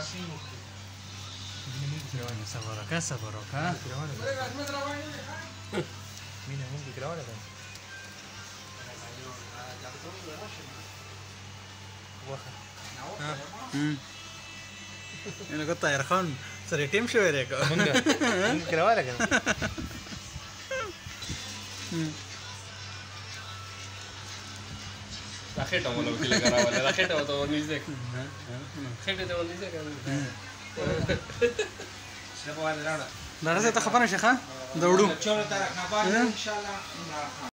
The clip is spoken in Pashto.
صبر وکړه صبر وکړه مینه مونږ ګراونه ده وخه اینو کو طاهر خان سره ټیم شوی دی که مونږ ګراونه کنه La jeta me lo que le agarraba, la jeta me todo ni sé. Jeta te ni sé. دا څه ته خبره شيخه دا وړو چلو تر نه باندې ان شاء الله